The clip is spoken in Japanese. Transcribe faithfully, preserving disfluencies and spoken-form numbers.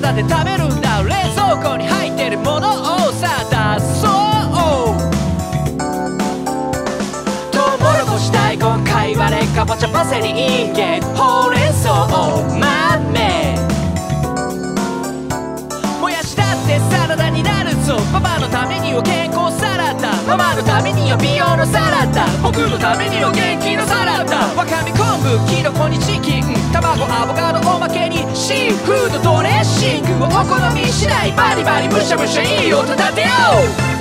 タで食べるんだ。冷蔵庫に入ってるものをさ出そう。トウモロコシ、大根、カイワレ、かぼちゃ、パセリ、インゲン、ほうれん草、豆、もやしだってサラダになるぞ。パパのためには健康サラダ、ママのためには美容のサラダ、僕のためには元気のサラダ。わかめ、昆布、キノコにチキン、卵、アボカド、おまけにシーフードドレッシングをお好み次第バリバリむしゃむしゃいい音立てよう。